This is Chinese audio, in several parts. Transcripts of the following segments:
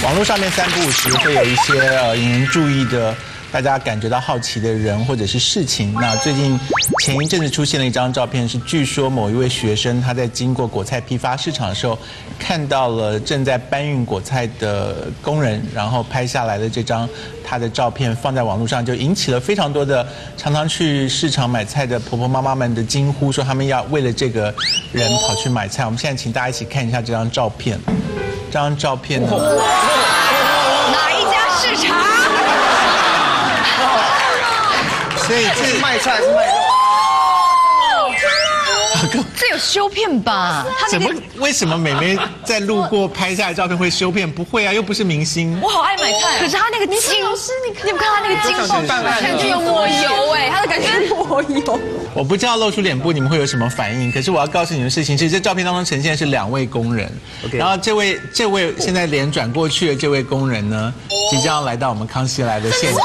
网络上面三不五时会有一些引人注意的，大家感觉到好奇的人或者是事情。那最近前一阵子出现了一张照片，是据说某一位学生他在经过果菜批发市场的时候，看到了正在搬运果菜的工人，然后拍下来的这张他的照片放在网络上，就引起了非常多的常常去市场买菜的婆婆妈妈们的惊呼，说他们要为了这个人跑去买菜。我们现在请大家一起看一下这张照片。这张照片呢？ 哪一家市场？ 所以这是卖菜还是卖肉？ 这有修片吧？ 怎么？为什么美眉在路过拍下来照片会修片？不会啊，又不是明星。 我好爱买菜，可是他那个筋，老师你有看他那个筋爆，感觉有抹油哎，他的感觉抹油。 我不知道露出脸部你们会有什么反应，可是我要告诉你们的事情，其实这照片当中呈现的是2位工人，然后这位现在脸转过去的这位工人呢，即将来到我们康熙来的现场。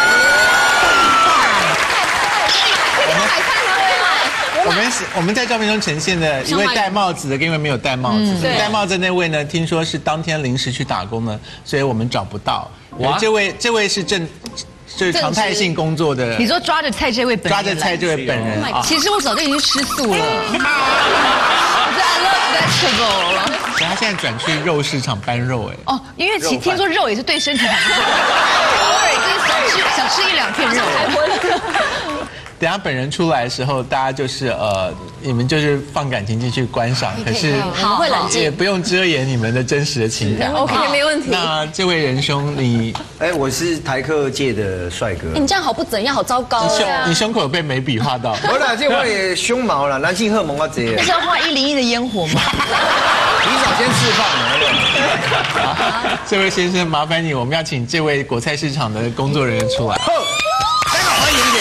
我们在照片中呈现的一位戴帽子的，跟一位没有戴帽子的。戴帽子那位呢，听说是当天临时去打工的，所以我们找不到。这位是就是常态性工作的。 你说抓着菜这位本人？ 抓着菜这位本人啊。 其实我早就已经吃素了。我在 I love vegetable 了。 他现在转去肉市场搬肉哎。 哦，因为听说肉也是对身体很好。偶尔就是想吃1-2片肉。 等下本人出来的时候，大家就是你们就是放感情进去观赏，可是会冷静， 也不用遮掩你们的真实的情感。 OK， 没问题。 那这位仁兄，你我是台客界的帅哥。 你这样好不怎样，好糟糕啊！ 你胸口有被眉笔画到？ 我啦，这我胸毛啦，男性荷尔蒙啊这。 那是要画101的烟火吗？ 你早先释放了。 这位先生，麻烦你，我们要请这位果菜市场的工作人员出来。 大家好，欢迎姐。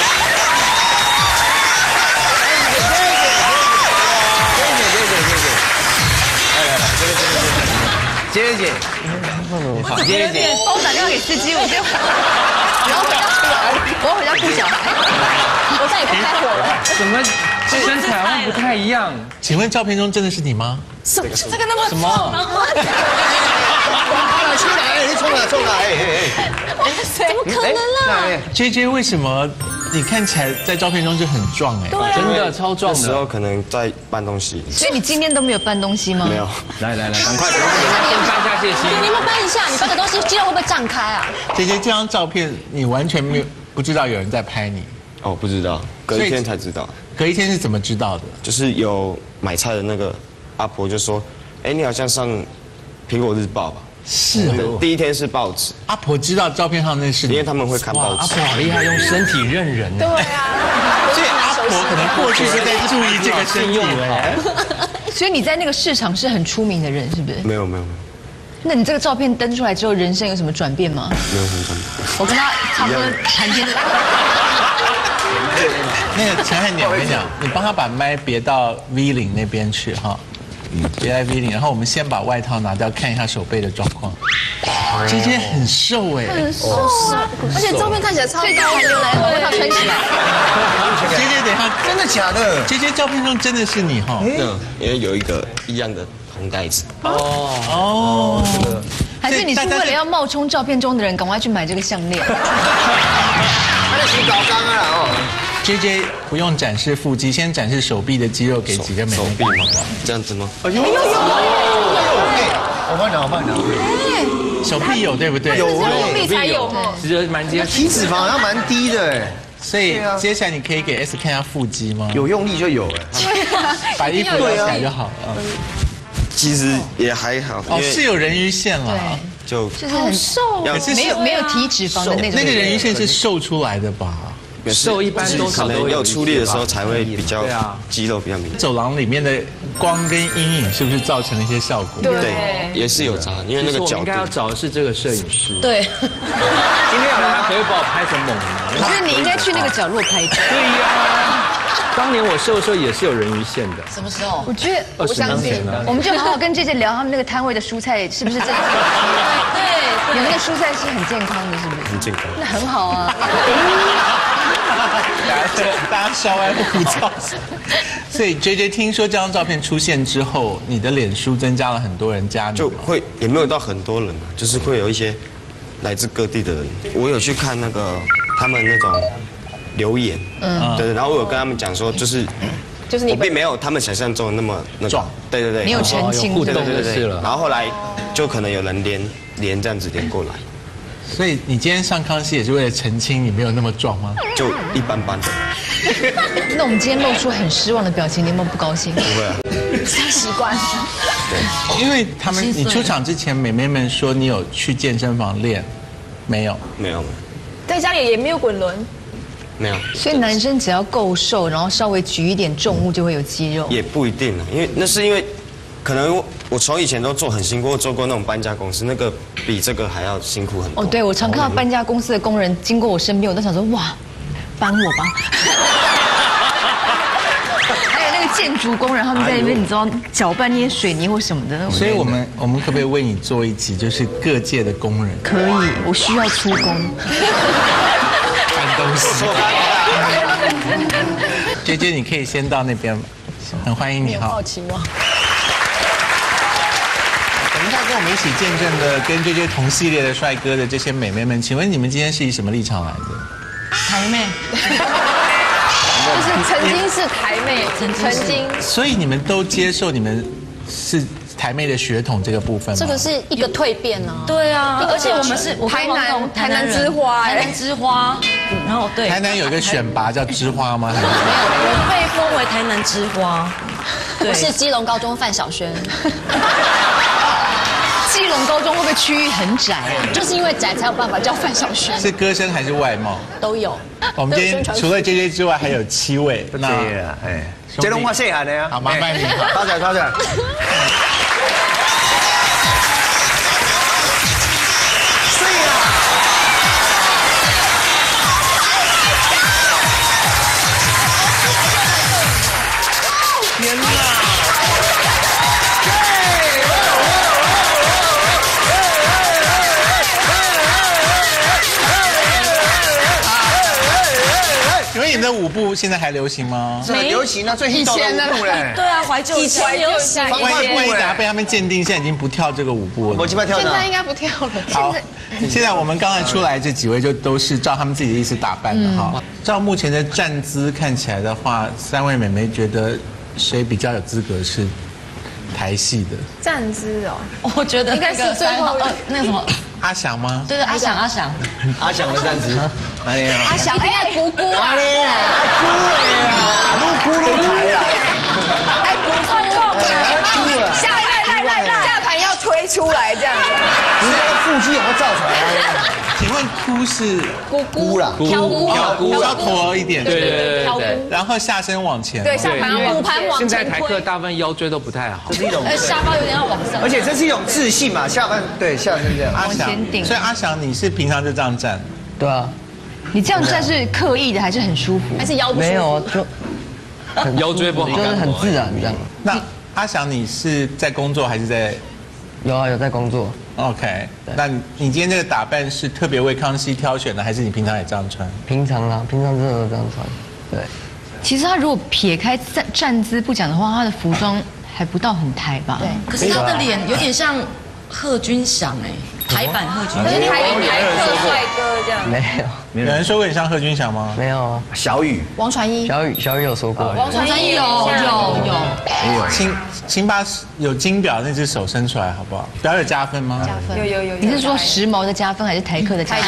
杰姐，好，杰姐， 帮我打电话给司机，我先，然后我要回家顾小孩，我再也不开火了。 怎么身材好像不太一样？ 请问照片中真的是你吗？ 这个那么什么？ 出来，你冲来！ 怎么可能啦 ？JJ 为什么你看起来在照片中就很壮哎？ 真的超壮的。 那时候可能在搬东西。 所以你今天都没有搬东西吗？ 没有。 来，赶快， 先搬下戒心。 你们搬一下，你搬的东西肌肉会不会胀开啊 ？JJ 这张照片你完全不知道有人在拍你。 哦，不知道，隔一天才知道。 隔一天是怎么知道的？ 就是有买菜的那个阿婆就说：“哎，你好像上苹果日报吧？” 是哦。 第一天是报纸。 阿婆知道照片上那是你， 因为他们会看报纸。 阿婆好厉害，用身体认人。 对啊。 所以阿婆可能过去就在注意这个身体了。 所以你在那个市场是很出名的人，是不是？ 没有。 那你这个照片登出来之后，人生有什么转变吗？ 没有什么转变。 我跟他差不多谈天。 那个陈汉典，我跟你讲，你帮他把麦别到 V 领那边去哈，别在 V 领，然后我们先把外套拿掉，看一下手背的状况。JJ 很瘦哎， 很瘦，而且照片看起来超高的，来把它穿起来。 JJ 等一下， 真的假的 ？JJ 照片中真的是你哈？ 因为有一个一样的红袋子。 哦， 还是你是为了要冒充照片中的人，赶快去买这个项链？ 他在洗澡缸啊哦。 JJ 不用展示腹肌，先展示手臂的肌肉给几个美眉看。 这样子吗？ 有。我帮你拿。 手臂有对不对？ 有手臂才有哦。 觉得蛮结实。 体脂肪好像蛮低的哎。 所以接下来你可以给 S 看一下腹肌吗？ 有用力就有哎。 把衣服撩起来就好了。 其实也还好。 哦，是有人鱼线了。 就是很瘦，没有体脂肪的那种。 那个人鱼线是瘦出来的吧？ 瘦一般都可能要出力的时候才会比较肌肉比较明显。 走廊里面的光跟阴影是不是造成了一些效果？ 对，也是有差，因为那个角度。 应该要找的是这个摄影师。 对。 今天他可以把我拍成猛男。 我觉得你应该去那个角落拍照。 对呀。当年我瘦的时候也是有人鱼线的。 什么时候？ 我觉得 20年前了。 我们就好好跟姐姐聊他们那个摊位的蔬菜是不是真的？对，有那个蔬菜是很健康的，是不是？ 很健康。 那很好啊。 大家稍安勿躁。 所以 JJ 听说这张照片出现之后，你的脸书增加了很多人加你， 就会也没有到很多人啊，就是会有一些来自各地的人。我有去看那个他们那种留言，对，然后我有跟他们讲说，就是我并没有他们想象中的那种，对， 你有澄清互动对就是了。 然后后来就可能有人连这样子连过来， 所以你今天上康熙也是为了澄清你没有那么壮吗？ 就一般般的。 那我们今天露出很失望的表情，你有没有不高兴？ 不会啊， 太习惯。 因为他们你出场之前，美眉们说你有去健身房练，没有？ 没有， 在家里也没有滚轮， 没有， 所以男生只要够瘦，然后稍微举一点重物就会有肌肉。 也不一定啊，因为可能我从以前都做很辛苦，我做过那种搬家公司，那个比这个还要辛苦很多。 哦，对，我常看到搬家公司的工人经过我身边，我都想说哇，帮我吧。还有那个建筑工人，他们在那边，你知道搅拌那些水泥或什么的。 所以我们可不可以为你做一集，就是各界的工人？ 可以，我需要出工。 搬东西。JJ， 你可以先到那边，很欢迎你哈。 好奇吗？ 等一下跟我们一起见证的跟JJ同系列的帅哥的这些美眉们，请问你们今天是以什么立场来的？ 台妹。 就是曾经是台妹，曾经。 所以你们都接受你们是台妹的血统这个部分吗？ 这个是一个蜕变啊。 对啊，而且我们是台南之花， 台南之花，然后对， 台南有一个选拔叫之花吗？还是我被封为台南之花， 我是基隆高中范晓萱。 基隆高中会不会区域很窄啊？ 就是因为窄才有办法叫范晓萱。 是歌声还是外貌？ 都有。 我们今天除了 JJ 之外，还有7位。 那这拢我细汉的呀。 好，麻烦你。 抄起来，抄起来。 天哪！请问你们的舞步现在还流行吗？ 这流行啊，最新到的舞步嘞。 对啊，怀旧以前流行， 万一等下被他们鉴定，现在已经不跳这个舞步了。 我基本跳现在应该不跳了。 好，现在我们刚才出来这几位就都是照他们自己的意思打扮的哈。照目前的站姿看起来的话，3位美眉觉得谁比较有资格是台戏的？ 站姿哦， 我觉得应该是最后那个什么， 阿翔吗？ 对对，阿翔， 阿翔的站姿，哪里啊？ 阿翔哎，姑姑啊， 哪里啊？咕噜台啊！ 哎，姑姑，下盘要推出来这样子。 你那个腹肌有没有造出来？ 请问哭是姑姑啦， 飘姑， 要驼一点， 对， 然后下身往前， 对，下盘骨盘往前推。 现在台客大部分腰椎都不太好， 这是一种， 下巴有点要往上， 而且这是一种自信嘛，下身这样。 阿翔，所以阿翔你是平常就这样站？ 对啊， 你这样站是刻意的还是很舒服？ 还是腰不舒服？ 没有就腰椎不好， 就是很自然这样。 那阿翔你是在工作还是在？ 有在工作。 OK， 那你今天这个打扮是特别为康熙挑选的，还是你平常也这样穿？ 平常真的都这样穿。对， 其实他如果撇开站姿不讲的话，他的服装还不到很台吧？对。 可是他的脸有点像贺军翔哎，台版贺军翔， 台客帅哥这样。 没有， 有人说过你像贺军翔吗？ 没有。 小雨， 王传一， 小雨有说过。 王传一有。 请把有金表那只手伸出来好不好？表有加分吗？ 加分。有。 你是说时髦的加分还是台客的加分？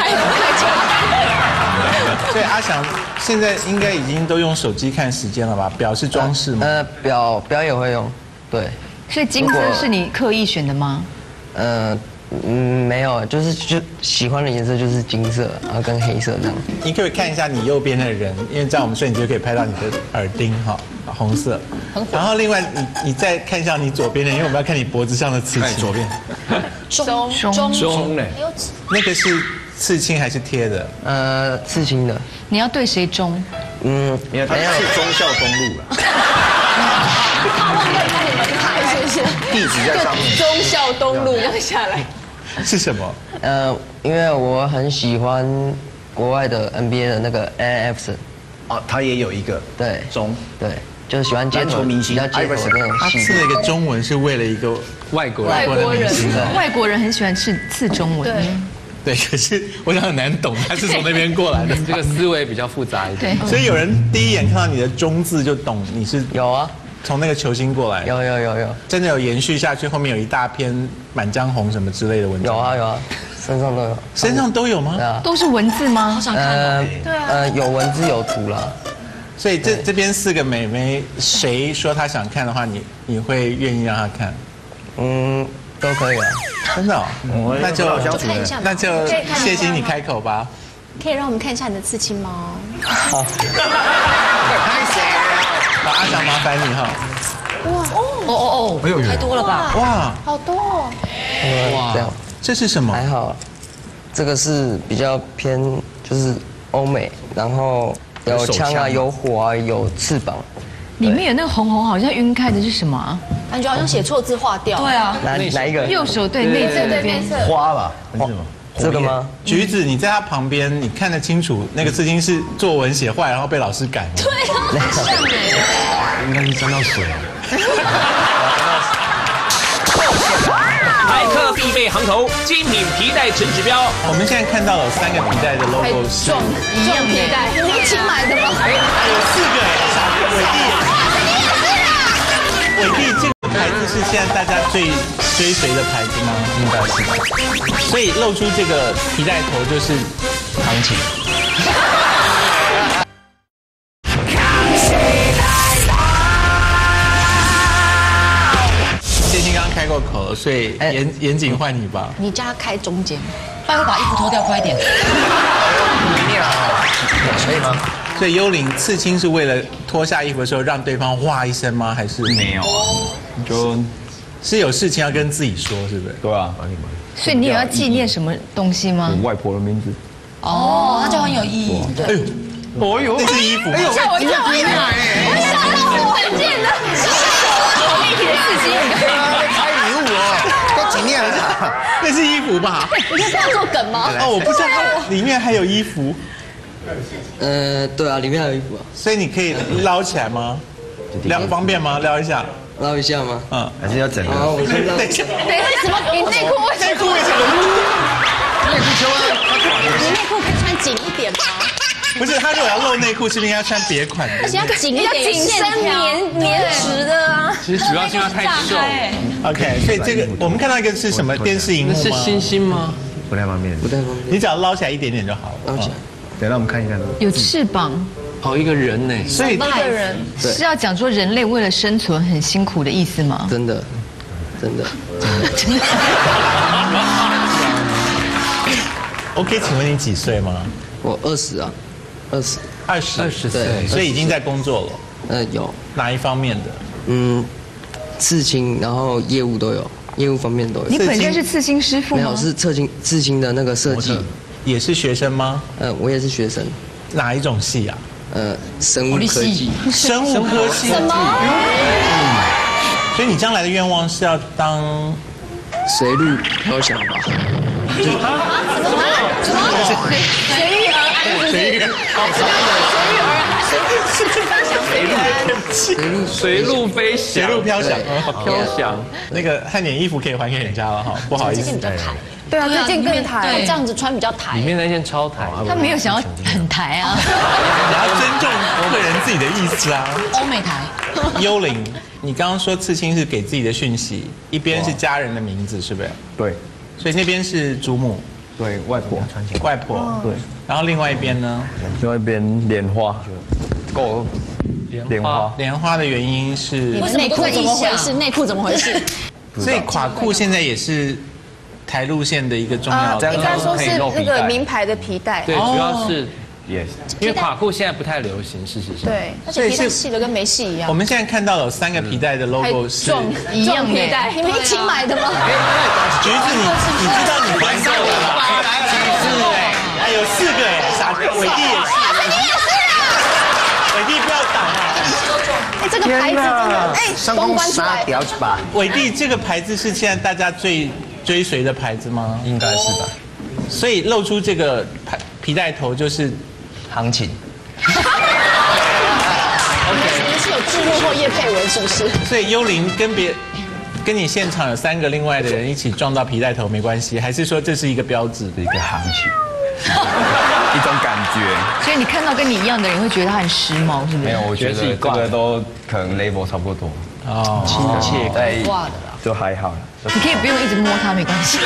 所以阿翔现在应该已经都用手机看时间了吧？表是装饰吗？ 表也会用，对。 所以金色是你刻意选的吗？ 没有，就喜欢的颜色就是金色，然后跟黑色这样。 你可以看一下你右边的人，因为这样我们摄影机就可以拍到你的耳钉哈，红色。然后另外你再看一下你左边的，因为我们要看你脖子上的刺青。 左边。 中嘞， 那个是刺青还是贴的？ 刺青的。 你要对谁中？ 因为他是忠孝东路了。地址在上面。 忠孝东路这样下来。 是什么？ 因为我很喜欢国外的 NBA 的那个 Allen Iverson。 哦，他也有一个。 对。 中。 对。 就是喜欢街头明星，比较街头的那种戏。 他刺了一个中文，是为了一个外国人。 的明星啊。 外国人很喜欢刺中文。 对，可是我想很难懂，他是从那边过来的。 这个思维比较复杂一点。 所以有人第一眼看到你的中字就懂你是有啊， 从那个球星过来。 有， 真的有延续下去，后面有一大篇《满江红》什么之类的文章。 有啊，身上都有。 身上都有吗？ 对啊， 都是文字吗？ 好想看。 有文字有图啦。 所以这边4个美眉，谁说她想看的话，你会愿意让她看？ 都可以啊。 真的哦，那就看一下， 那就谢欣你开口吧。 可以让我们看一下你的刺青吗？ 好。 好，阿翔麻烦你哈。 哦，太多了吧？ 哇， 好多哦。 哇，这样这是什么？ 还好，这个是比较偏就是欧美，然后有枪啊，有火啊，有翅膀。 里面有那个红红，好像晕开的是什么啊？ 感觉好像写错字划掉。 对啊， 哪一个？ 右手对内侧那边。 花吧？还是什么？ 这个吗？ 橘子，你在他旁边，你看得清楚那个刺青是作文写坏，然后被老师改吗？ 对啊，很像哎。 应该是沾到水了。 耐克必备行头，精品皮带成指标。 我们现在看到有3个皮带的 logo 是一样皮带，你一起买的吗？ 还有4个伟弟这个牌子是现在大家最追随的牌子吗？应该是。所以露出这个皮带头就是行情。谢欣刚刚开过口了，所以严谨换你吧。 你叫他开中间， 拜托把衣服脱掉快一点。 可以吗？ 所以幽灵刺青是为了脱下衣服的时候让对方哇一声吗？还是没有啊， 是有事情要跟自己说，是不是？ 对啊， 所以你有要纪念什么东西吗？ 我外婆的名字。 哦，那就很有意义。 哎呦，哦呦，那是衣服吗？ 吓我一跳！我想到我很贱的，我立体的刺青。 开礼物哦，都几年了？ 那是衣服吧？ 你是要做梗吗？ 哦，我不知道里面还有衣服。 对啊，里面还有衣服啊。 所以你可以捞起来吗？撩方便吗？撩一下。 捞一下吗？ 还是要整个？ 好，我先捞。 等一下， 为什么你内裤为什么？ 内裤为什么？ 内裤秋啊， 你内裤可以穿紧一点吗？ 不是，他如果要露内裤，是不是应该穿别款的？ 而且要紧一点，紧身棉质的啊。 其实主要是因为太瘦。 OK， 所以这个我们看到一个是什么电视荧幕吗？ 是星星吗？ 不太方便。 不太方便。 你只要捞起来一点点就好了。 捞起来。 等让我们看一看。 有翅膀。 哦，一个人呢。 所以一个人是要讲说人类为了生存很辛苦的意思吗？ 真的。 OK， 请问你几岁吗？ 我20啊，20 岁，所以已经在工作了。 有哪一方面的？ 刺青，然后业务都有，业务方面都有。 你本身是刺青师傅吗？ 没有，是刺青的那个设计。 也是学生吗？ 我也是学生。 哪一种系啊？ 生物科技。 生物科技。 什么？ 所以你将来的愿望是要当随路飘翔吧？ 随遇而安， 随遇随路飞翔， 随路飘翔， 飘翔。 那个汉典衣服可以还给人家了哈，不好意思。 对啊，这件更台，这样子穿比较台。 里面那件超台， 他没有想要很台啊。 你要尊重个人自己的意思啊。 欧美台。 幽灵，你刚刚说刺青是给自己的讯息，一边是家人的名字，是不是？ 对。 所以那边是祖母。 对，外婆。 外婆。对。然后另外一边呢？ 另外一边莲花。够。 莲花的原因是。 内裤怎么回事？内裤怎么回事？ 所以垮裤现在也是台路线的一个重要的。 应该说是那个名牌的皮带。 对，主要是。因为垮裤现在不太流行，事实上。 对，而且皮带细的跟没细一样。 我们现在看到有3个皮带的 logo 是一样皮带，你们一起买的吗？ 橘子，你知道你玩上了吧？橘子哎，有4个哎，傻伟弟也是，伟弟不要挡啊！ 这个牌子真的光关出来。 伟弟这个牌子是现在大家最追随的牌子吗？ 应该是吧。 所以露出这个皮带头就是。 行情。 你们是有是幕后业配文是不是？ 所以幽灵跟你现场有3个另外的人一起撞到皮带头没关系，还是说这是一个标志一个行情，一种感觉。 所以你看到跟你一样的人会觉得他很时髦，是不是？ 没有，我觉得这个都可能 level 差不多。 哦，亲切在挂的啦， 就还好了。 你可以不用一直摸他，没关系。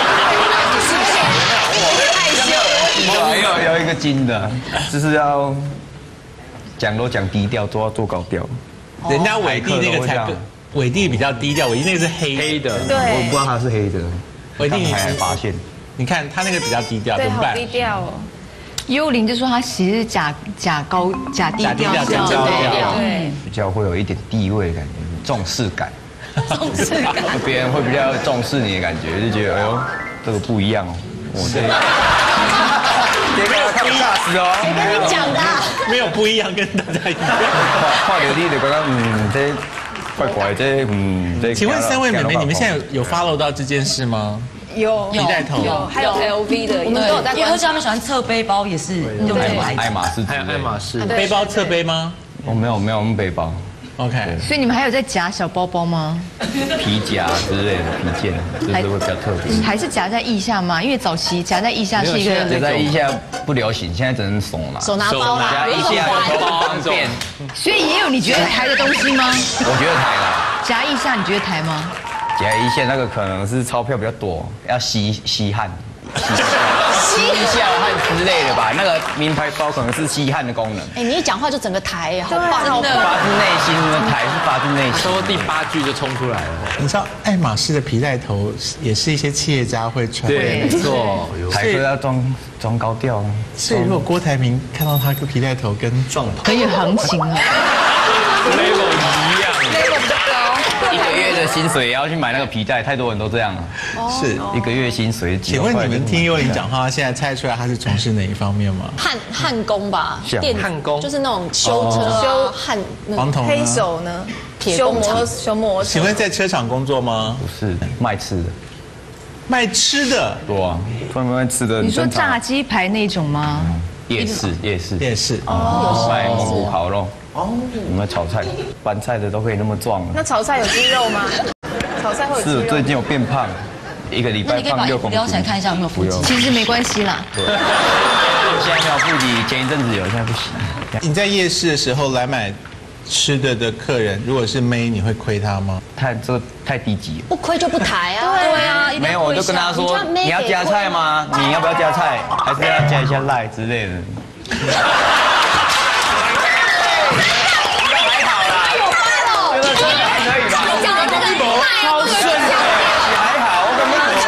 有一个金的，就是要讲都讲低调，都要做高调。 人家伟弟那个才伟弟比较低调，伟弟那个是黑的， 我不知道他是黑的， 伟弟你才发现。 你看他那个比较低调，怎么办？ 低调哦。 幽灵就说他其实是假低调， 对，比较会有一点地位的感觉，重视感，别人会比较重视你的感觉，就觉得哎呦，这个不一样哦，我这个看吓死哦， 跟你讲的， 没有不一样，跟大家一样。 跨流利的刚刚这怪怪这这。 请问3位妹妹，你们现在有 follow 到这件事吗？ 有皮带头， 有，还有 LV 的，我们都有在关注。 而且他们喜欢侧背包，也是用这个牌子。 爱马仕， 还有爱马仕背包侧背吗？ 我没有，我们背包。 OK， 所以你们还有在夹小包包吗？ 皮夹之类的皮件，就是会比较特别。 还是夹在腋下吗？因为早期夹在腋下是一个夹在腋下不流行，现在只能手拿。 手拿包啦， 夹腋下不方便。 所以也有你觉得台的东西吗？ 我觉得台啦。 夹腋下你觉得台吗？ 夹腋下那个可能是钞票比较多，要吸汗。吸下汗之类的吧，那个名牌包可能是吸汗的功能。 哎，你一讲话就整个台，好棒，好棒！ 发自内心的台是发自内心。 说第8句就冲出来了。 你知道爱马仕的皮带头也是一些企业家会穿， 对，没错， 台客要装高调啊。 所以如果郭台铭看到他跟皮带头跟撞头， 很有行情啊。 level 一样 ，level 比较高。 1个月的薪水也要去买那个皮带，太多人都这样了。 是 1个月薪水几万块。 请问你们听幽灵讲话，现在猜出来他是从事哪一方面吗？ 焊工吧， 焊工就是那种修车、修焊黄铜黑手呢，修摩托车。 请问在车厂工作吗？ 不是，卖吃的。 卖吃的？ 对啊，专门卖吃的。 你说炸鸡排那种吗？ 夜市。 哦， 卖蒙古烤肉。哦，我们炒菜、拌菜的都可以那么壮。 那炒菜有鸡肉吗？炒菜会有鸡肉。 是最近有变胖，1个礼拜胖6公斤。 撩起来看一下有没有腹肌。 其实没关系啦。 对。现在没有腹肌，前一阵子有，现在不行。 你在夜市的时候来买吃的客人，如果是妹，你会亏他吗？ 太低级了。 不亏就不抬啊。对啊， 没有，我就跟他说，你要加菜吗？你要不要加菜？还是要加一下赖之类的？ 超顺的， 还好，我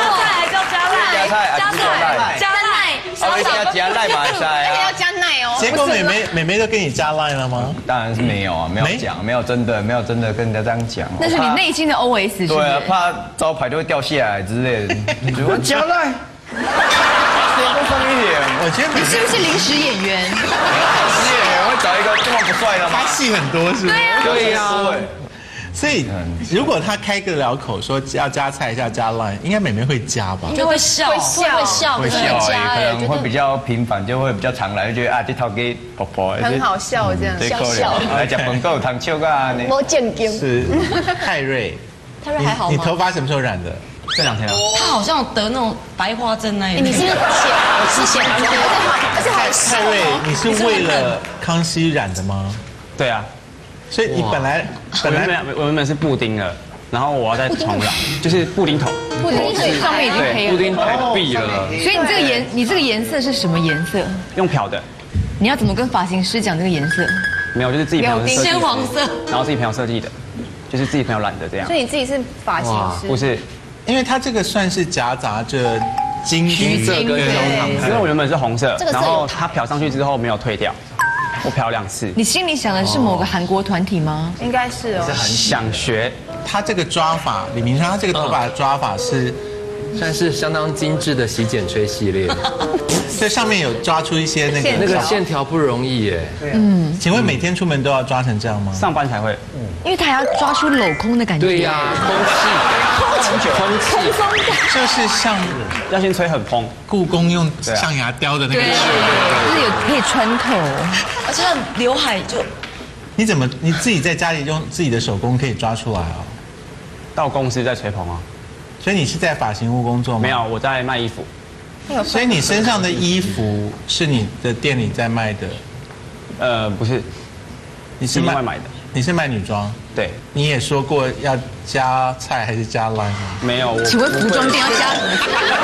一定要加赖马赛啊！ 要加奶哦。 结果妹妹都跟你加赖了吗？ 当然是没有啊，没有讲，没有真的跟人家这样讲。 那是你内心的 OS。 对啊，怕招牌就会掉下来之类的。我加赖，多放一点。 我觉得你是不是临时演员？ 临时演员会找一个这么不帅的吗？ 他戏很多是吗？ 对呀。 所以，如果他开个了口说要加菜要加 line， 应该妹妹会加吧？ 就会笑， 可能会比较频繁，就会比较常来，就觉得啊，这套给婆婆很好笑这样， 笑。来讲本够糖笑啊， 我见经是泰瑞还好吗？ 你头发什么时候染的？ 这2天啊。 他好像有得那种白花症那一种。 你是不是显而且还泰瑞，你是为了康熙染的吗？ 对啊。 所以你本来我原本是布丁的，然后我要再重染，就是布丁头。 布丁头上面已经黑了。 布丁头闭了。 所以你这个颜色是什么颜色？ 用漂的。 你要怎么跟发型师讲这个颜色？ 没有，就是自己朋友设计的。 鲜黄色。 然后自己朋友设计的，就是自己朋友染的这样。 所以你自己是发型师？ 不是， 因为它这个算是夹杂着金色跟焦糖，因为我原本是红色，然后它漂上去之后没有退掉。我漂2次。 你心里想的是某个韩国团体吗？ 应该是哦。 想学他这个抓法，李明昌他这个头发的抓法是， 算是相当精致的洗剪吹系列。 这上面有抓出一些那个线条不容易耶。 请问每天出门都要抓成这样吗？ 上班才会。 因为他要抓出镂空的感觉。 对呀，空气， 就是像要先吹很蓬， 故宫用象牙雕的那个， 就是有可以穿透。 而且他刘海就你自己在家里用自己的手工可以抓出来哦？ 到公司在吹捧啊。 所以你是在发型屋工作吗？ 没有，我在卖衣服。 所以你身上的衣服是你的店里在卖的？ 不是， 你是另外买的。 你是卖女装？ 对。 你也说过要加菜还是加 line 吗？ 没有。 请问服装店要加什么？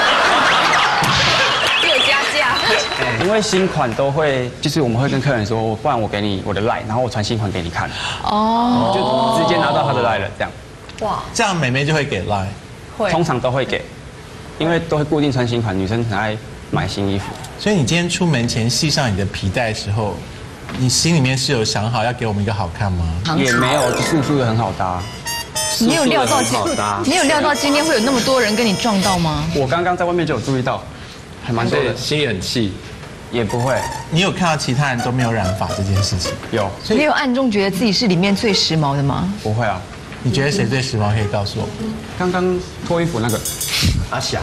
又加价。 因为新款都会，就是我们会跟客人说，不然我给你我的 line， 然后我传新款给你看。哦。就直接拿到他的 line 了，这样。 哇。 这样妹妹就会给 line。 会。 通常都会给，因为都会固定穿新款，女生很爱买新衣服。 所以你今天出门前系上你的皮带的时候，你心里面是有想好要给我们一个好看吗？ 也没有，素素的很好搭。 你有料到今天会有那么多人跟你撞到吗？ 我刚刚在外面就有注意到，还蛮多的， 心里很气。 也不会。 你有看到其他人都没有染发这件事情？ 有。 你有暗中觉得自己是里面最时髦的吗？ 不会啊。 你觉得谁最时髦？可以告诉我。 刚刚脱衣服那个阿翔。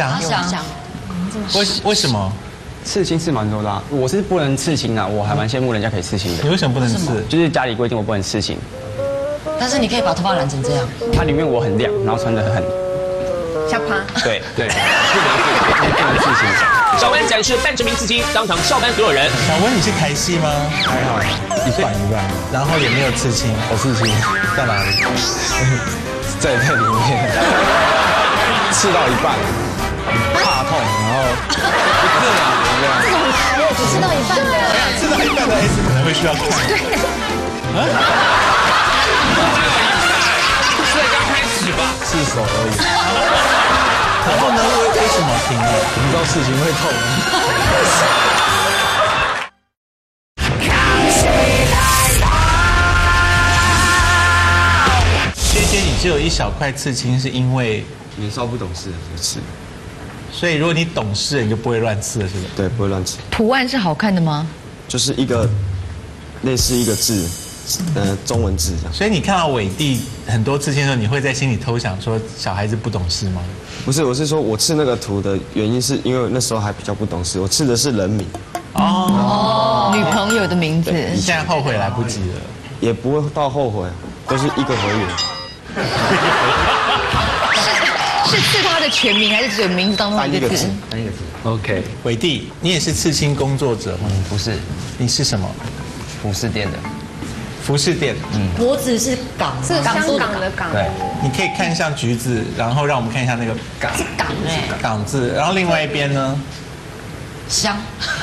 为什么？ 刺青是蛮多的啊，我是不能刺青啊，我还蛮羡慕人家可以刺青的。 你为什么不能刺？ 就是家里规定我不能刺青。 但是你可以把头发染成这样。 它里面我很亮，然后穿得很下趴。 对，不能刺青。 小温展示半成名刺青，当场笑翻所有人。 小温，你是台戏吗？ 还好，一半一半。 然后也没有刺青， 我刺青在哪里？ 在里面，刺到一半，怕痛，然后这种很台耶，只刺到一半的。 刺到一半的 S 可能会需要看。 对。 才刚开始吧， 刺手而已。 然后呢？为什么停了？ 我不知道事情会痛。 萱萱，你只有一小块刺青，是因为年少不懂事就刺。 所以如果你懂事，你就不会乱刺了，是吧？ 对，不会乱刺。 图案是好看的吗？ 就是一个类似一个字。中文字这样。 所以你看到伟弟很多刺青的时候，你会在心里偷想说小孩子不懂事吗？ 不是，我是说我刺那个图的原因是因为那时候还比较不懂事，我刺的是人名。 女朋友的名字。 你现在后悔来不及了。 也不会到后悔，都是一个合约。 是刺他的全名，还是只有名字当中一个字？ 单一个字。 OK， 伟弟，你也是刺青工作者吗？ 不是， 你是什么？ 服饰店的。 服饰店， 脖子是港， 是香港的港。 对， 你可以看向橘子，然后让我们看一下那个港， 是港哎， 港字，然后另外一边呢？ 香，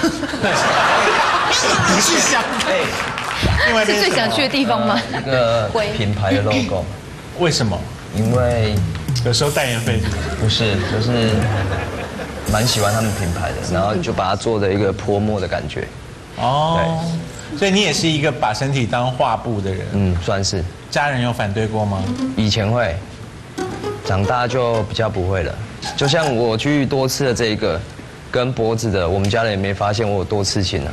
不是香，另外一边是最想去的地方吗？ 一个品牌的 logo。 为什么？ 因为有时候代言费不是，就是蛮喜欢他们品牌的，然后就把它做的一个泼墨的感觉。 哦。所以你也是一个把身体当画布的人， 算是。 家人有反对过吗？ 以前会，长大就比较不会了。就像我去多刺的这一个，跟脖子的，我们家人也没发现我有多刺青啊。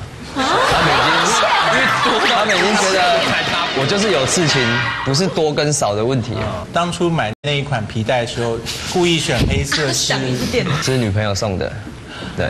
他们已经觉得我就是有刺青，不是多跟少的问题。 当初买那一款皮带的时候，故意选黑色是女朋友送的，对。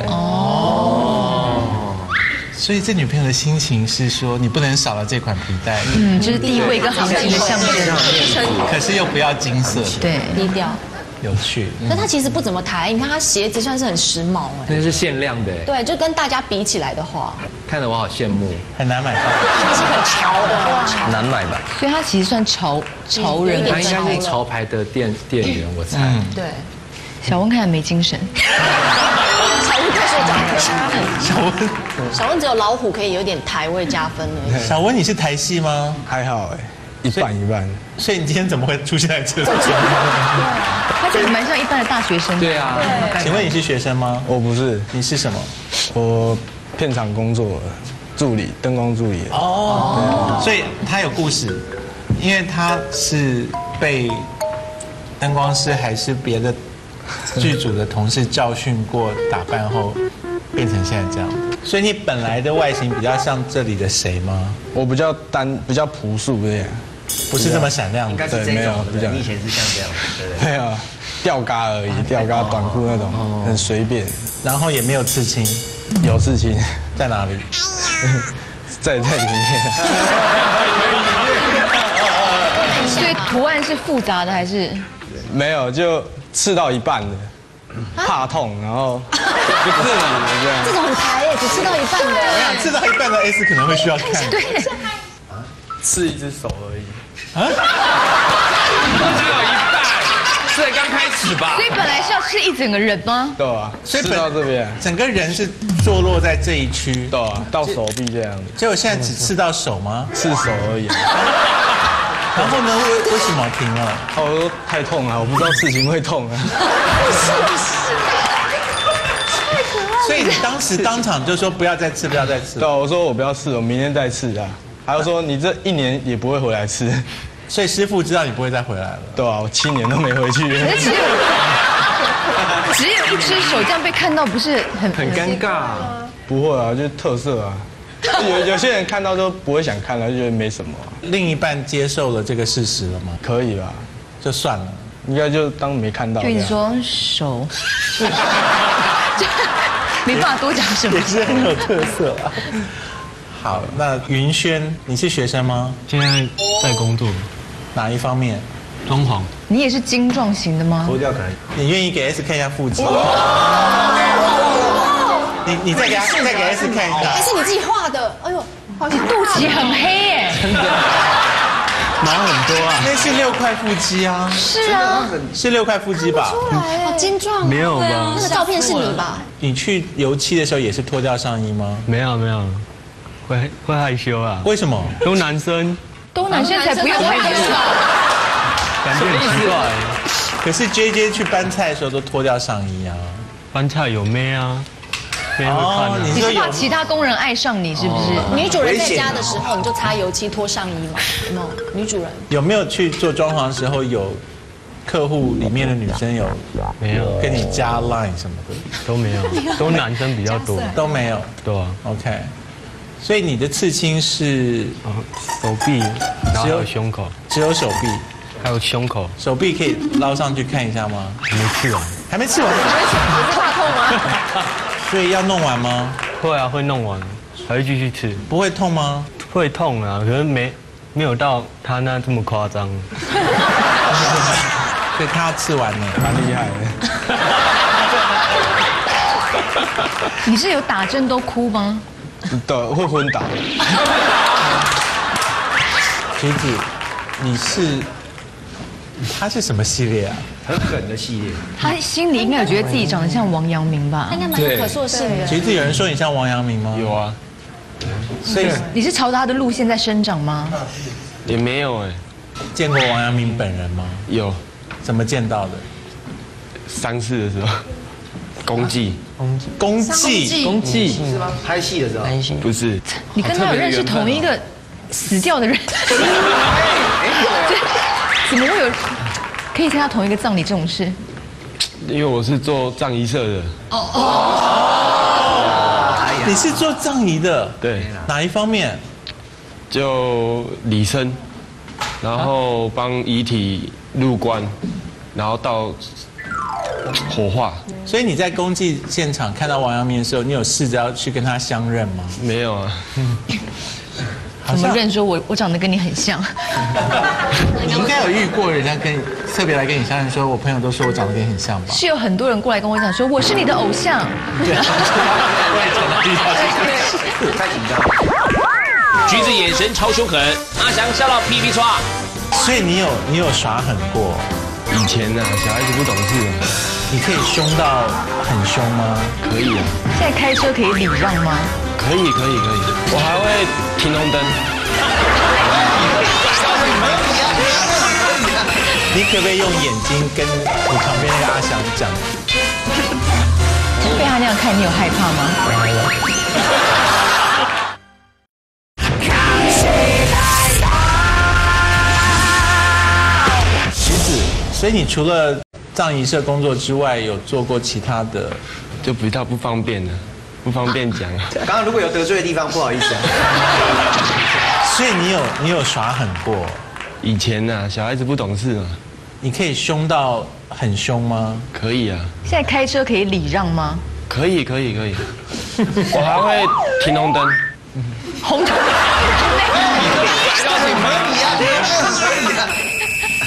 所以这女朋友的心情是说，你不能少了这款皮带， 就是地位跟行情的象征， 可是又不要金色， 对， 低调。 有趣。 但它其实不怎么抬，你看它鞋子算是很时髦哎。 那是限量的。 对，就跟大家比起来的话， 看得我好羡慕。 很难买到。 它是很潮的， 难买吧？ 所以它其实算潮人， 他应该是潮牌的店员，我猜。 对。 小温看起来没精神。 小温快睡着。小温只有老虎可以有点台味加分而已。 小温，你是台戏吗？ 还好哎，一半一半。 所以你今天怎么会出现在这里？ 他其实蛮像一般的大学生。 对啊。 请问你是学生吗？ 我不是。 你是什么？ 我片场工作助理，灯光助理。 哦。所以他有故事，因为他是被灯光师还是别的剧组的同事教训过，打扮后变成现在这样。所以你本来的外形比较像这里的谁吗？ 我比较比较朴素一点， 不是这么闪亮的。 对， 没有比较。你以前是像这样，对不对？ 没有，吊嘎而已，吊嘎短裤那种，很随便。 然后也没有刺青， 有刺青在哪里？ 在里面。 所以图案是复杂的还是？ 没有，就刺到一半的，怕痛，然后就自然的这样。 这种很台耶，只吃到一半的。 我想刺到一半的 S 可能会需要看。 对， 刺一只手而已。 只有一半，这刚开始吧。 所以本来是要吃一整个人吗？ 对啊， 所以刺到这边， 整个人是坐落在这一区。 对啊，到手臂这样子。 结果现在只刺到手吗？ 刺手而已。 然后呢？为什么停了？ 我说太痛了，我不知道刺青会痛啊。 所以你当时当场就说不要再刺，不要再刺。 对，我说我不要刺，我明天再刺啊。还有说你这1年也不会回来刺。 所以师傅知道你不会再回来了。 对啊，我7年都没回去。 可是只有一只手这样被看到，不是很尴尬？不会啊，就是特色啊。有些人看到都不会想看了，就觉得没什么。 另一半接受了这个事实了吗？ 可以吧， 就算了， 应该就当没看到。 就一直说手，没办法多讲什么， 也是很有特色啊。好，那云轩，你是学生吗？ 现在在工作， 哪一方面？ 装潢。 你也是精壮型的吗？ 脱掉可以。 你愿意给 S 看一下腹肌？你再给 S 看一下。 还是你自己画的？哎呦， 你肚脐很黑耶， 真的，毛很多啊。那是6块腹肌啊。 是啊， 是6块腹肌吧？ 好精壮。 没有吧？ 那个照片是你吧？ 你去油漆的时候也是脱掉上衣吗？ 没有，会害羞啊。 为什么？ 都男生才不用害羞吧？ 感觉很奇怪。 可是 JJ 去搬菜的时候都脱掉上衣啊。 搬菜有妹啊？没人看啊。 你是怕其他工人爱上你是不是？ 女主人在家的时候，你就擦油漆脱上衣嘛？有没有？女主人有没有去做装潢的时候有客户里面的女生有没有跟你加 line 什么的？ 都没有，都男生比较多。 都没有。 对啊。 OK。所以你的刺青是手臂，然后还有胸口， 只有手臂， 还有胸口。 手臂可以捞上去看一下吗？ 还没刺完。 还没刺完。 你是怕痛吗？ 所以要弄完吗？ 会啊，会弄完，还会继续刺。 不会痛吗？ 会痛啊，可是没有到他那这么夸张。 所以他要刺完呢， 蛮厉害的。 你是有打针都哭吗？ 对，会昏倒。 橘子，他是什么系列啊？ 很狠的系列。 他心里应该有觉得自己长得像王阳明吧？ 应该蛮有可塑性的。 橘子，有人说你像王阳明吗？ 有啊。 所以你是朝着他的路线在生长吗？ 也没有哎。 见过王阳明本人吗？ 有。 怎么见到的 ？3次的时候。公祭是吗？拍戏的时候？ 不是。 你跟他有认识同一个死掉的人？怎么会有可以参加同一个葬礼这种事？ 因为我是做葬仪社的。 你是做葬仪的？ 对。 哪一方面？ 就礼生，然后帮遗体入棺，然后到火化。 所以你在公祭现场看到王阳明的时候，你有试着要去跟他相认吗？ 没有啊。 怎么认说我长得跟你很像？ 你应该有遇过人家跟特别来跟你相认，说我朋友都说我长得跟你很像吧？ 是有很多人过来跟我讲说我是你的偶像。 对，我也常常遇到这个。 太紧张。 橘子眼神超凶狠，阿翔笑到噼里唰。 所以你有耍狠过？ 以前啊，小孩子不懂事。 你可以凶到很凶吗？ 可以啊。 现在开车可以礼让吗？ 可以。我还会停红灯。 你可不可以用眼睛跟你旁边那个阿翔讲？ 被他那样看，你有害怕吗？ 橘子，所以你除了葬仪社工作之外，有做过其他的？ 就比较不方便了，不方便讲。 刚刚如果有得罪的地方，不好意思啊。 所以你有耍狠过？ 以前啊，小孩子不懂事嘛。 你可以凶到很凶吗？ 可以啊。 现在开车可以礼让吗？ 可以。我还会停红灯。 红灯。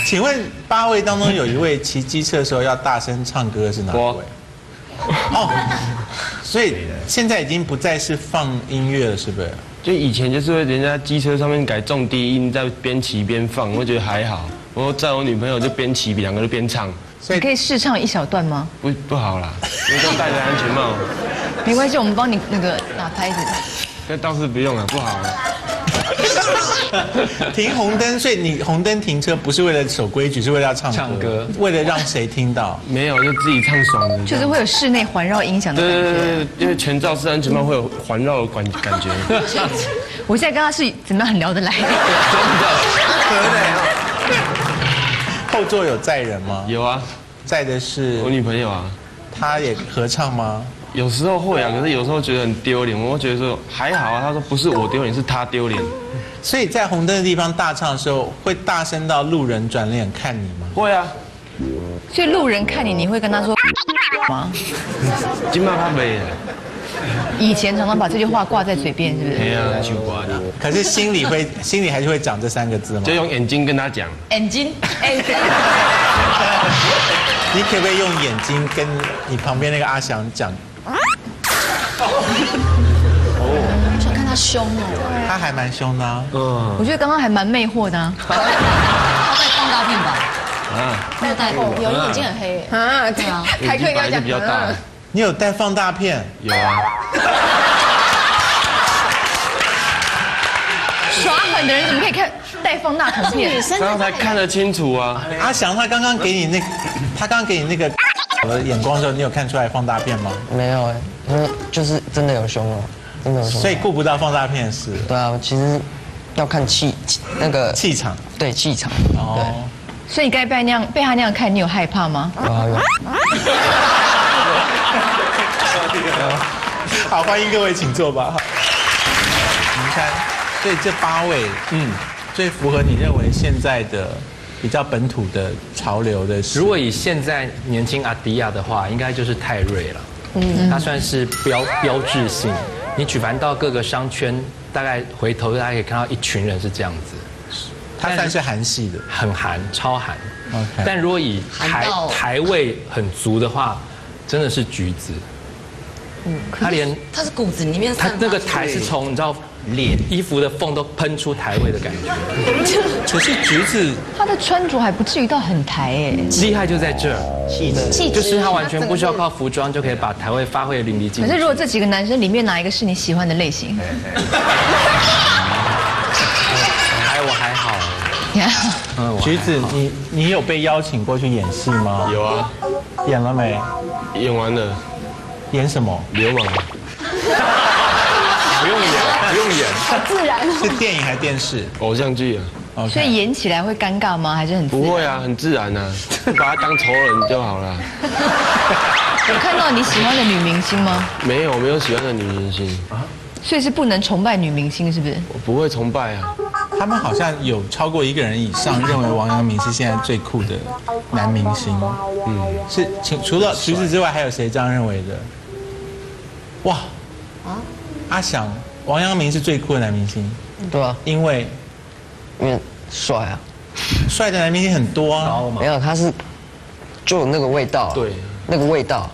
请问8位当中有一位骑机车的时候要大声唱歌是哪一位？哦，所以现在已经不再是放音乐了，是不是？ 就以前就是会人家机车上面改重低音，在边骑边放，我觉得还好。我载我女朋友就边骑，两个就边唱。 你可以试唱一小段吗？ 不好啦，因为都戴着安全帽。 没关系，我们帮你那个拿拍子。 那倒是不用了，不好了。 停红灯，所以你红灯停车不是为了守规矩，是为了要唱歌，为了让谁听到？ 没有，就自己唱爽的。 就是会有室内环绕音响的感觉。 对，因为全罩式安全帽会有环绕的感觉。 我现在跟他是怎么样很聊得来？真的， 后座有载人吗？ 有啊， 载的是我女朋友啊。 她也合唱吗？ 有时候会啊，可是有时候觉得很丢脸，我会觉得说还好啊。他说不是我丢脸，是他丢脸。 所以在红灯的地方大唱的时候，会大声到路人转脸看你吗？ 会啊。 所以路人看你，你会跟他说吗？ 今晚他没。 以前常常把这句话挂在嘴边，是不是？ 没啊，就挂的。 可是心里还是会讲这3个字吗？ 就用眼睛跟他讲。 眼睛。 你可不可以用眼睛跟你旁边那个阿翔讲？ 我想看他凶哦。 他还蛮凶的啊。 我觉得刚刚还蛮魅惑的啊。 他在放大片吧？ 没有戴，有人眼睛很黑。 啊，对啊，开课应该讲比较大。 你有带放大片？ 有啊。 耍狠的人怎么可以带放大图片？ 这样才看得清楚啊！ 阿翔他刚刚给你那个眼光的时候，你有看出来放大片吗？ 没有哎，就是真的有凶哦，真的有凶。 所以顾不到放大片是？ 对啊，其实要看那个气场。 对，气场。 哦。所以你该被他那样看，你有害怕吗？ 有。 好，欢迎各位，请坐吧。你看，所以这8位，最符合你认为现在的比较本土的潮流的是。 如果以现在年轻阿迪亚的话，应该就是泰瑞了。它算是标志性。你举凡到各个商圈，大概回头大家可以看到一群人是这样子。 它算是韩系的， 很韩，超韩。 OK。 但如果以台味很足的话，真的是橘子。 它是骨子里面， 它那个台是从你知道衣服的缝都喷出台味的感觉。 可是橘子， 他的穿着还不至于到很台哎， 厉害就在这儿，气质就是他完全不需要靠服装就可以把台味发挥淋漓尽致。 可是如果这几个男生里面哪一个是你喜欢的类型？ 我还好。 橘子，你有被邀请过去演戏吗？ 有啊。 演了没？ 演完了。 演什么？ 流氓。不用演， 好自然。 是电影还是电视？ 偶像剧啊。所以演起来会尴尬吗？还是很自然？ 不会啊，很自然啊，把他当仇人就好了。 有看到你喜欢的女明星吗？ 没有喜欢的女明星啊。 所以是不能崇拜女明星，是不是？ 我不会崇拜啊。 他们好像有超过1个人以上认为王阳明是现在最酷的男明星。是除了橘子之外，还有谁这样认为的？哇，阿翔，王阳明是最酷的男明星。 对啊， 因为帅啊， 帅的男明星很多啊。 没有，他是就有那个味道。 对， 那个味道，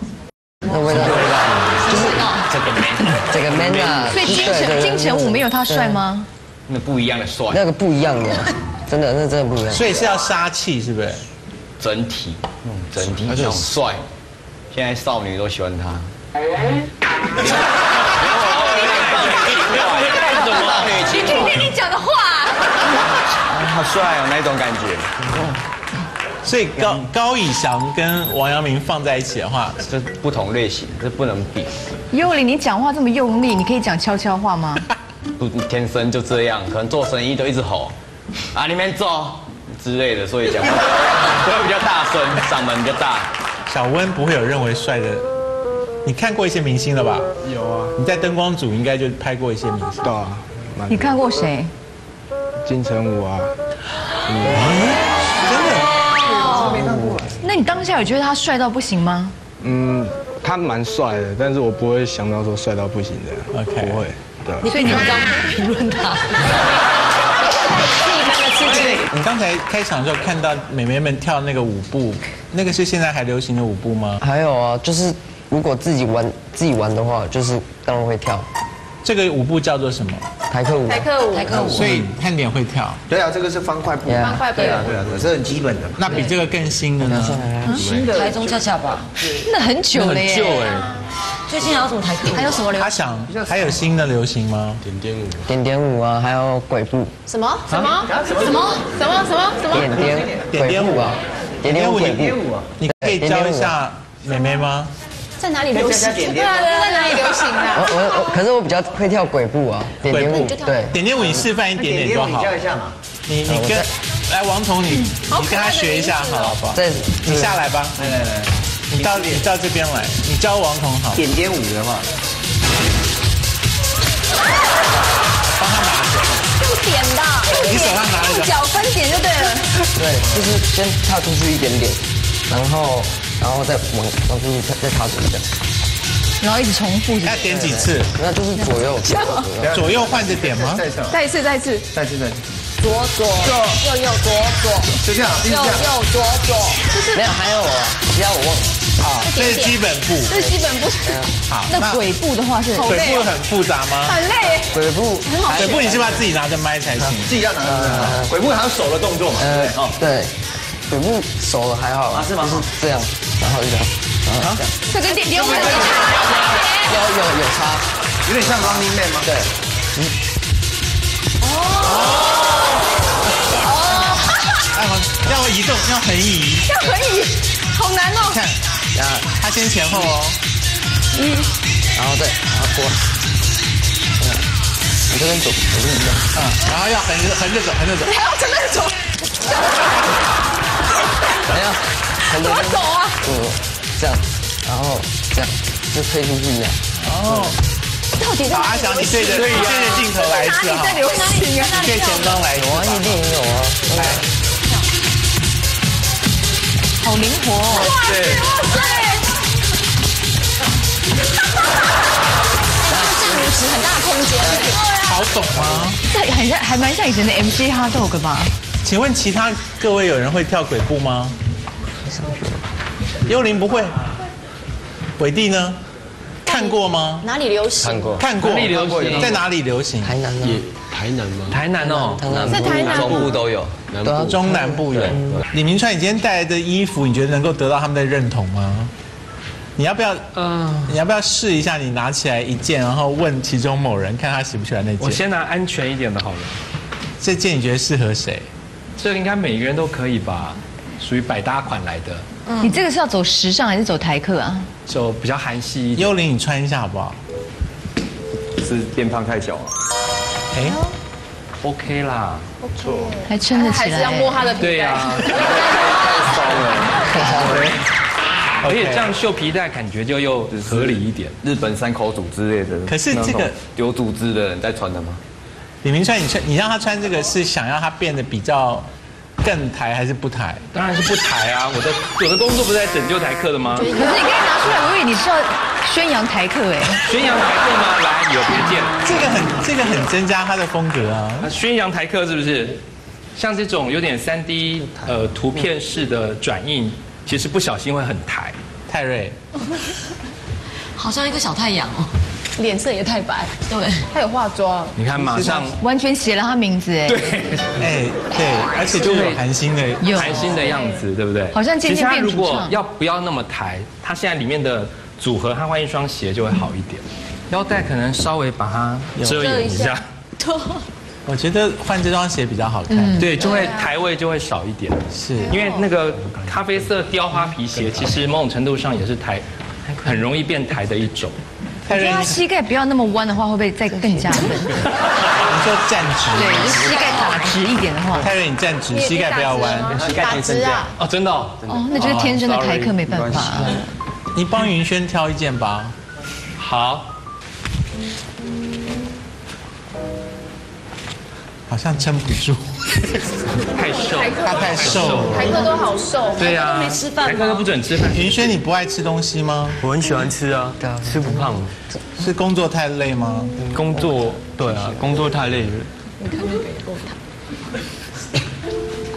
就是这个 man 啊。 所以金城武没有他帅吗？ 那不一样的帅， 那个不一样的，真的，那真的不一样。 所以是要杀气，是不是？ 整体那种帅，现在少女都喜欢他。 你听你讲的话。 好帅哦，那种感觉。 所以高以翔跟王阳明放在一起的话， 这不同类型，这不能比。 幽灵，你讲话这么用力，你可以讲悄悄话吗？ 不，天生就这样，可能做生意都一直吼啊，你们走之类的，所以讲话会比较大声，嗓门比较大。 小温不会有认为帅的，你看过一些明星了吧？ 有啊， 你在灯光组应该就拍过一些明星。 对啊， 你看过谁？ 金城武啊。 真的？ 没看过。那你当下有觉得他帅到不行吗？ 他蛮帅的，但是我不会想到说帅到不行的。 OK， 不会。对。 所以你要这样评论他？ 自己看的刺激。 你刚才开场的时候看到美眉们跳那个舞步，那个是现在还流行的舞步吗？ 还有啊，就是如果自己玩的话，就是当然会跳。 这个舞步叫做什么？ 台客舞。 台客舞。 所以汉典会跳。 对啊，这个是方块步。 方块步。 对啊，这很基本的。 那比这个更新的呢？ 新的台中恰恰吧。 那很久了耶。 很旧哎。 最近还有什么台客？ 还有什么流行？ 他想还有新的流行吗？ 点点舞啊，还有鬼步。 什么？点点舞啊！点点舞鬼步。你可以教一下妹妹吗？ 在哪里流行？对啊，在哪里流行的？ 可是我比较会跳鬼步啊，点点舞。对， 点点舞你示范一点点就好。你跟来王彤，你跟他学一下好不好？你下来吧，来，你到这边来，你教王彤好。 点点舞的话， 帮他拿着。 用点的， 你手上拿一个。 用脚分点就对了。 对，就是先踏出去一点点，然后再往出去再踏出去这样。 然后一直重复。 要点几次？ 那就是左右换着点吗？ 再一次。左，右，左， 就这样， 右，左， 没有，还有其他我忘了。 好，这是基本步。 这是基本步。 好， 那鬼步的话是？ 鬼步很复杂吗？ 很累。 鬼步很好。 鬼步你是不是要自己拿着麦才行？ 自己要拿着。鬼步还有手的动作嘛？ 对。鬼步手还好是吗？就是这样，然后就这样，然后这样。 这跟点点舞有差， 有点像 Running Man 吗？ 对。 要移动，要横移， 好难哦。 看，他先前后哦。 然后过。你这边走，我这边走。 然后要横着走。 你还要真的走？ 没有， 怎么走啊？ 这样，然后这样，就推出去一样。 到底在阿翔，你对着镜头来一次哈。 哪里在流行啊？ 对前方来。 有啊，一定有啊。 来。 好灵活哦！ 对。 很大空间， 好懂吗？ 这还蛮像以前的 MC Hot Dog 吧？ 请问其他各位有人会跳鬼步吗？幽灵不会，伟弟呢？看过吗？ 哪里流行？ 看过。 哪里流行？ 在哪里流行？ 台南吗？ 台南吗？ 台南哦， 在台南中部都有， 中南部有。李明川，你今天带来的衣服，你觉得能够得到他们的认同吗？你要不要试一下？你拿起来一件，然后问其中某人，看他喜不喜欢那件。 我先拿安全一点的好了。 这件你觉得适合谁？ 这个应该每个人都可以吧，属于百搭款来的。 你这个是要走时尚还是走台客啊？ 走比较韩系一点。 幽灵，你穿一下好不好？ 是变胖太小啊。 哎 ，OK 啦， 不错， 还撑得起来。 还是要摸他的皮带。 对呀， 太骚了。 而且这样绣皮带感觉就又合理一点。 日本山口组之类的。 可是这个有组织的人在穿的吗？ 李明川，你让他穿这个是想要他变得比较更台还是不台？ 当然是不台啊！我的工作不是在拯救台客的吗？ 可是你刚才拿出来，我以为你是要宣扬台客哎。 宣扬台客吗？来，有偏见。 这个很增加他的风格啊。 宣扬台客是不是？像这种有点3D 图片式的转印，其实不小心会很台。 泰瑞， 好像一个小太阳哦。 脸色也太白， 对， 他有化妆， 你看马上完全写了他名字哎， 对， 对，而且就有韩星的样子，对不对？ 好像渐渐变主唱。 其实他如果要不要那么台，他现在里面的组合，他换一双鞋就会好一点，腰带可能稍微把它遮掩一下。 我觉得换这双鞋比较好看， 对，就会台味就会少一点， 是因为那个咖啡色雕花皮鞋，其实某种程度上也是台，很容易变台的一种。 我觉得他膝盖不要那么弯的话，会不会再更加分？ 你说站直， 对，就膝盖打直一点的话。 泰瑞，你站直，膝盖不要弯， 膝盖天生这样。 哦，真的哦。 哦，那就是天生的台客，没办法。 你帮云轩挑一件吧。 好。 好像撑不住， 太瘦， 他太瘦了。 台客都好瘦， 对呀， 都没吃饭， 台客都不准吃饭。 云轩，你不爱吃东西吗？ 我很喜欢吃啊，吃不胖。 是工作太累吗？ 工作对啊，工作太累了。 你看那个也够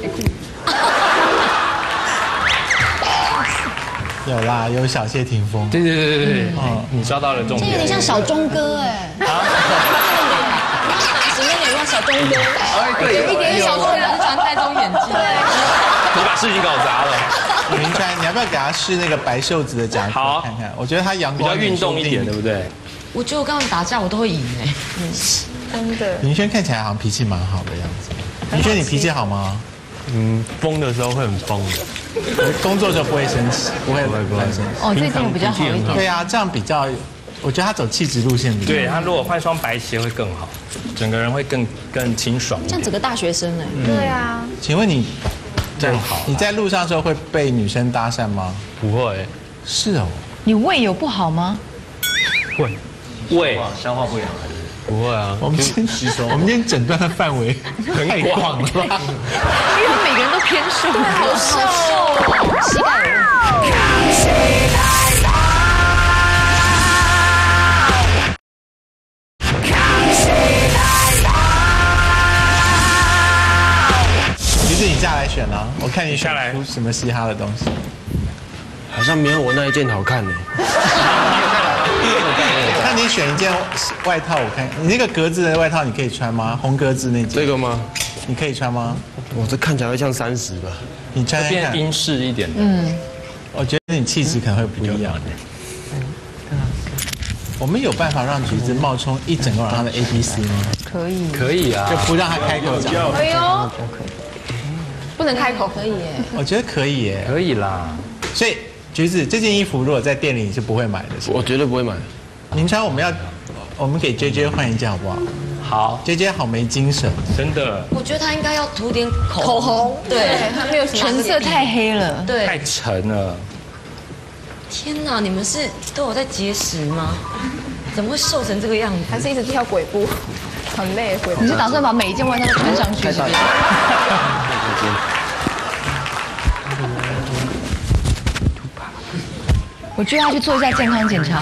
有啦，有小谢霆锋。 对，你抓到了重点。 这有点像小钟哥哎。发型有点像小钟哥，有一点小钟哥穿戴中眼镜。 你把事情搞砸了。 明川，你要不要给他试那个白袖子的夹克看看？我觉得他阳光比较运动一点，对不对？ 我觉得我跟他们打架我都会赢哎。 真的。 林轩看起来好像脾气蛮好的样子。林轩，你脾气好吗？ 疯的时候会很疯的， 工作的时候不会生气，不会生气。 哦，这点比较好一点。 对啊，这样比较，我觉得他走气质路线比较。 对他如果换双白鞋会更好，整个人会更清爽。 像整个大学生哎。 对啊。 请问你， 真好。 你在路上的时候会被女生搭讪吗？ 不会。 是哦。 你胃有不好吗？ 会。 胃消化不良还是？ 不会啊， 我们今天诊断的范围很广了吧？ 因为每个人都偏瘦， 对，好瘦哦，膝盖有问题。其实你下来选啊，我看你选出什么嘻哈的东西， 好像没有我那一件好看呢。 那你选一件外套，我看你那个格子的外套你可以穿吗？红格子那件。 这个吗？ 你可以穿吗？ 我这看起来会像30吧。 你穿看变英式一点的。 我觉得你气质可能会不一样。我们有办法让橘子冒充一整个晚上的 ABC 吗？ 可以啊， 就不让他开口讲。 可以哦。不能开口，可以耶。 我觉得可以耶。 可以啦。 所以橘子这件衣服如果在店里你是不会买的， 我绝对不会买。 明川，我们给 JJ 换一件好不好？ 好 ，JJ 好没精神， 真的。 我觉得他应该要涂点口红，对，他没有唇色太黑了， 对， 太沉了。 天哪，你们是都有在节食吗？怎么会瘦成这个样子？ 还是一直跳鬼步，很累鬼步。 你是打算把每一件外套都穿上去？是不是？我觉得要去做一下健康检查。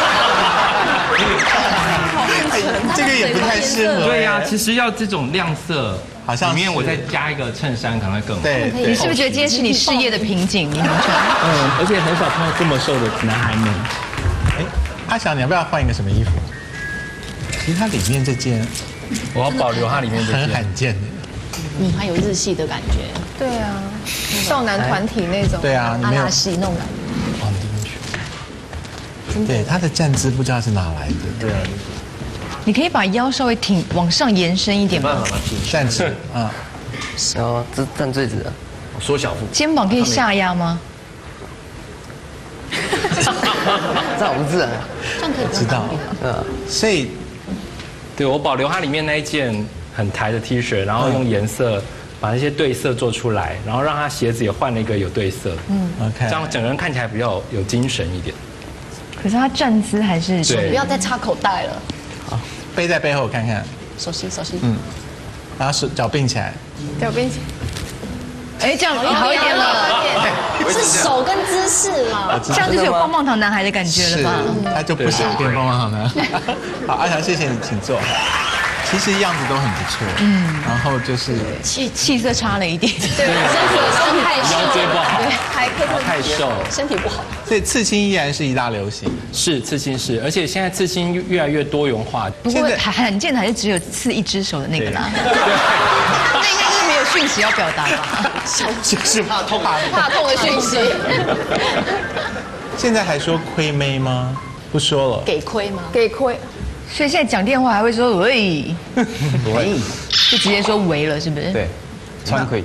这个也不太适合。 对呀，其实要这种亮色， 好像里面我再加一个衬衫可能会更好。 对， 你是不是觉得今天是你事业的瓶颈？你明川。 而且很少看到这么瘦的男孩们。 阿翔，你要不要换一个什么衣服？其实它里面这件， 我要保留它里面这件， 很罕见的。 还有日系的感觉。对啊，少男团体那种。 对啊， 阿拉系那种感觉。 对，他的站姿不知道是哪来的。对啊， 你可以把腰稍微挺往上延伸一点吗？ 站直啊， 然后这站最直的， 缩小腹。 肩膀可以下压吗？ 这好不自然啊。 这样可以知道。所以， 对我保留它里面那一件很台的 T 恤，然后用颜色把那些对色做出来，然后让他鞋子也换了一个有对色。 OK， 这样整个人看起来比较有精神一点。 可是他站姿还是对， 不要再插口袋了。 好，背在背后看看。 手心。 然后脚并起来。 脚并起来。 哎，这样好一点了。 是手跟姿势嘛？ 这样就是有棒棒糖男孩的感觉了吧？ 他就不想变棒棒糖男孩。好，阿翔，谢谢你，请坐。其实样子都很不错，然后就是气色差了一点， 对，身体太瘦， 腰椎不好， 对， 太瘦， 身体不好。 所以刺青依然是一大流行， 是刺青是，而且现在刺青越来越多元化。 不过罕见的还是只有刺一只手的那个啦，那应该是没有讯息要表达吧？ 就是怕痛的讯息。 现在还说亏妹吗？不说了。 给亏吗？给亏。 所以现在讲电话还会说喂，就直接说喂了，是不是？ 对，穿亏，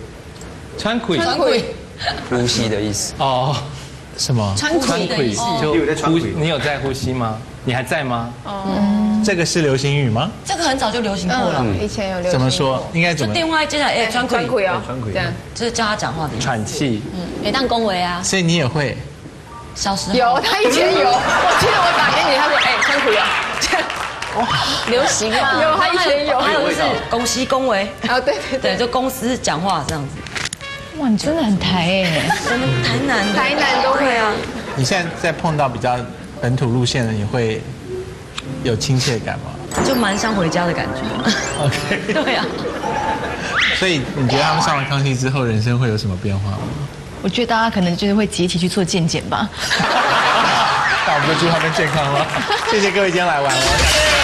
呼吸的意思。 哦， 什么？ 穿亏的意思。 就你有在呼吸吗？你还在吗？ 这个是流行语吗？ 这个很早就流行过了， 以前有流行。 怎么说？应该怎么？ 就电话接下来，穿亏啊，这样， 就是叫他讲话的意思。 喘气。 当恭维啊。 所以你也会？ 小时候有，他以前有。我记得我打给你，他说穿亏啊，这样。哇，流行嘛？有，他以前有。 还有就是恭喜恭维啊，对， 就公司讲话这样子。 哇，你真的很台哎！ 我们台南都会啊。 你现在在碰到比较本土路线的，你会有亲切感吗？ 就蛮像回家的感觉。 OK。 对啊。 所以你觉得他们上了康熙之后，人生会有什么变化吗？ 我觉得大家可能就是会集体去做健检吧。 那我们就祝他们健康了，谢谢各位今天来玩哦。